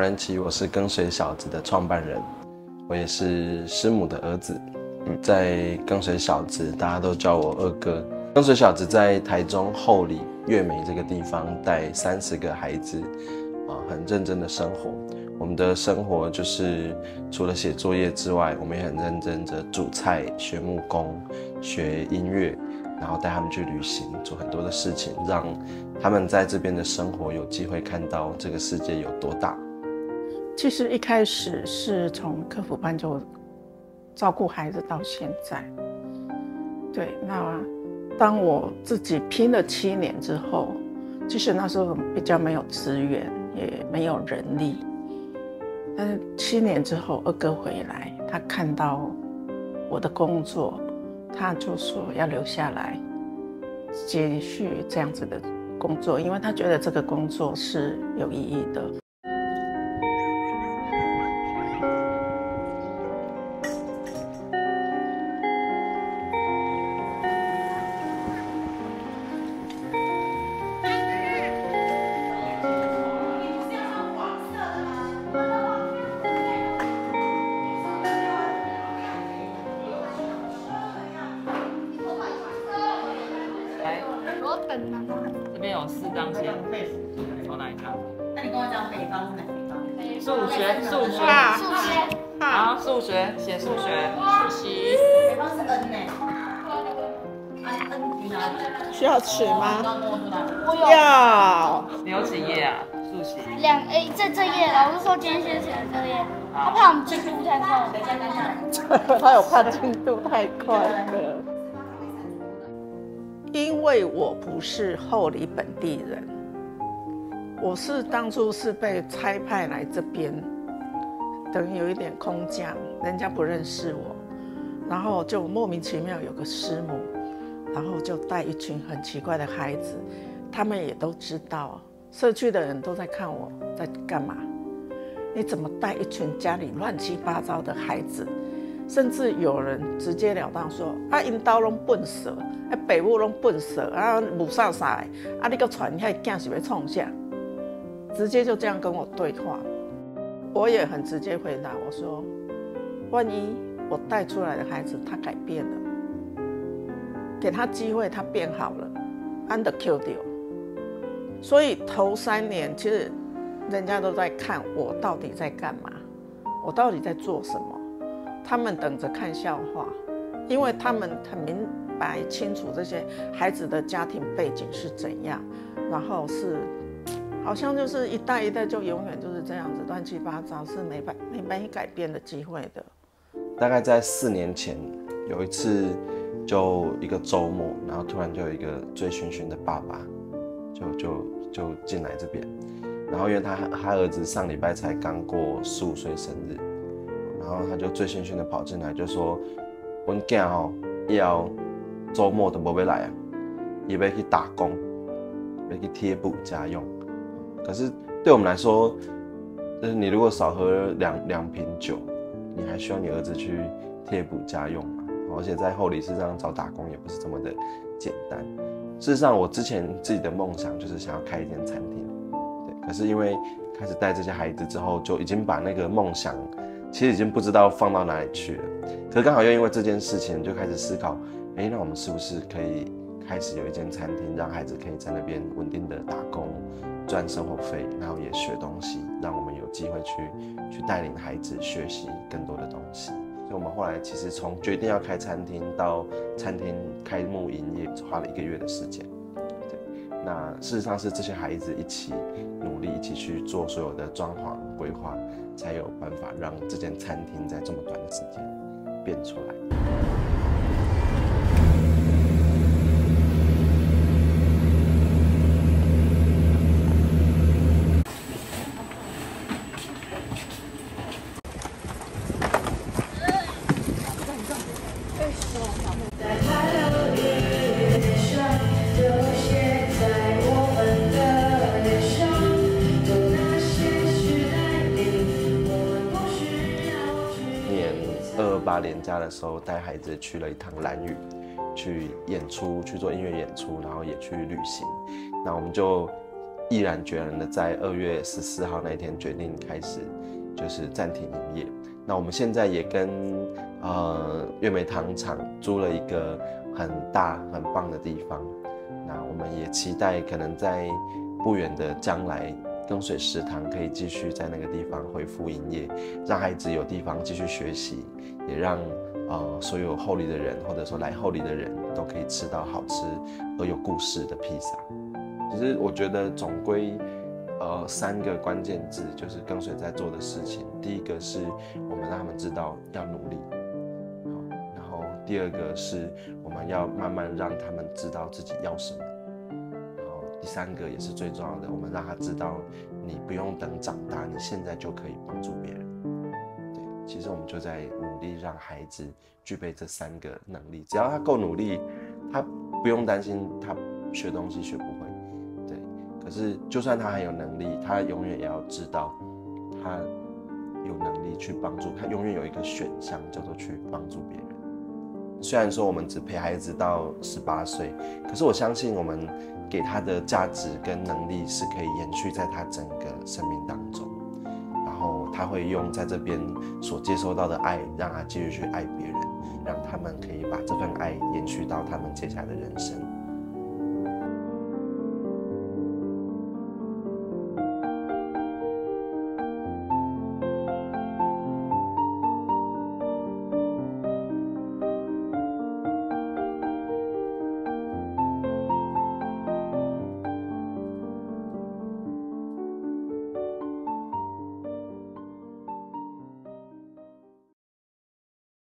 人奇，我是跟随小子的创办人，我也是师母的儿子。在跟随小子，大家都叫我二哥。跟随小子在台中后里月美这个地方带30个孩子，很认真的生活。我们的生活就是除了写作业之外，我们也很认真的煮菜、学木工、学音乐，然后带他们去旅行，做很多的事情，让他们在这边的生活有机会看到这个世界有多大。 其实一开始是从客服班就照顾孩子到现在，对，那当我自己拼了7年之后，其实那时候比较没有资源，也没有人力。但是7年之后，二哥回来，他看到我的工作，他就说要留下来，继续这样子的工作，因为他觉得这个工作是有意义的。 这边有4张线，从哪一张？ 那你跟我讲北方是哪北方？ 数学，好，数学，写数学，数习。 北方是 N 呢。N 举哪里？ 需要尺吗？ 我有。 要。 你有几页啊？数习。 这页，老师说今天先写这页，他怕我们进度太快。等一下，等一下。 他有怕进度太快了。因为我不是后里本地人，我是当初是被差派来这边，等于有一点空降，人家不认识我，然后就莫名其妙有个师母，然后就带一群很奇怪的孩子，他们也都知道，社区的人都在看我在干嘛，你怎么带一群家里乱七八糟的孩子？甚至有人直截了当说：“啊，因兜拢笨蛇，啊，爸母拢笨蛇，啊，母啥啥的，啊，你个传遐囝是要创啥？”直接就这样跟我对话，我也很直接回答我说：“万一我带出来的孩子他改变了，给他机会，他变好了，安得 Q 掉。”所以头3年其实人家都在看我到底在干嘛，我到底在做什么。他们等着看笑话，因为他们很明白清楚这些孩子的家庭背景是怎样，然后是好像就是一代一代就永远就是这样子乱七八糟，是没改变的机会的。 大概在4年前，有一次就一个周末，然后突然就有一个醉醺醺的爸爸就进来这边，然后因为他儿子上礼拜才刚过15岁生日。然后他就醉醺醺的跑进来，就说：“阮囝吼，以后周末都无要来啊，伊要去打工，要去贴补家用。”可是对我们来说，就是你如果少喝两瓶酒，你还需要你儿子去贴补家用嘛？而且在后里事实上找打工也不是这么的简单。事实上，我之前自己的梦想就是想要开一间餐厅，对。可是因为开始带这些孩子之后，就已经把那个梦想。其实已经不知道放到哪里去了，可是刚好又因为这件事情，就开始思考，那我们是不是可以开始有一间餐厅，让孩子可以在那边稳定的打工，赚生活费，然后也学东西，让我们有机会去带领孩子学习更多的东西。所以我们后来其实从决定要开餐厅到餐厅开幕营业，花了1个月的时间。对，那事实上是这些孩子一起努力，一起去做所有的装潢规划。才有办法让这间餐厅在这么短的时间变出来。228连假的时候，带孩子去了一趟兰屿，去演出，去做音乐演出，然后也去旅行。那我们就毅然决然的在2月14号那一天决定开始就是暂停营业。那我们现在也跟月美糖厂租了一个很大很棒的地方，那我们也期待可能在不远的将来，跟水食堂可以继续在那个地方恢复营业，让孩子有地方继续学习，也让所有后里的人或者说来后里的人都可以吃到好吃而有故事的披萨。其实我觉得总归3个关键字就是跟随在做的事情。第一个是我们让他们知道要努力，然后第二个是我们要慢慢让他们知道自己要什么，然后第3个也是最重要的，我们让他知道你不用等长大，你现在就可以帮助别人。对，其实我们就在努力让孩子具备这3个能力，只要他够努力，他不用担心他学东西学不会。对，可是就算他很有能力，他永远也要知道他有能力去帮助，他永远有一个选项叫做去帮助别人。虽然说我们只陪孩子到18岁，可是我相信我们给他的价值跟能力是可以延续在他整个生命当中，然后他会用在这边所接收到的爱，让他继续去爱别人，让他们可以把这份爱延续到他们接下来的人生。